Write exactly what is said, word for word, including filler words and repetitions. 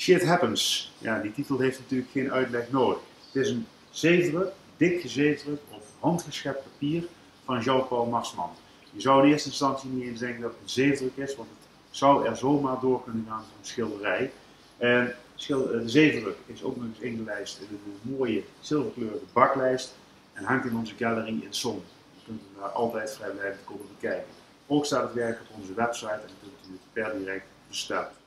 Shit Happens. Ja, die titel heeft natuurlijk geen uitleg nodig. Het is een zeefdruk, dik gezeefdruk of handgeschept papier van Jean-Paul Marsman. Je zou in eerste instantie niet eens denken dat het een zeefdruk is, want het zou er zomaar door kunnen gaan van een schilderij. En de zeefdruk is ook nog eens ingelijst in een mooie zilverkleurige baklijst en hangt in onze galerie in Zon. Je kunt hem daar altijd vrijblijvend komen bekijken. Ook staat het werk op onze website en kunt u het per direct bestellen.